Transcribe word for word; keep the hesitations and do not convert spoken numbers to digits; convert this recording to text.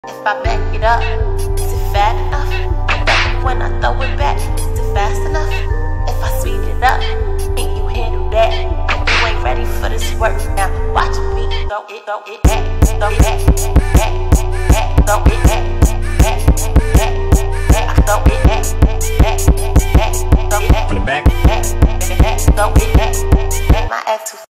If I back it up, is it fat enough? When I throw it back, is it fast enough? If I speed it up, can you handle that? You ain't ready for this work now. Watch me throw it, throw it back, throw it back, back, back, throw it back, back, back, back, throw it back, back, back, throw it back, From the back. back, back, throw it back, back. My ass too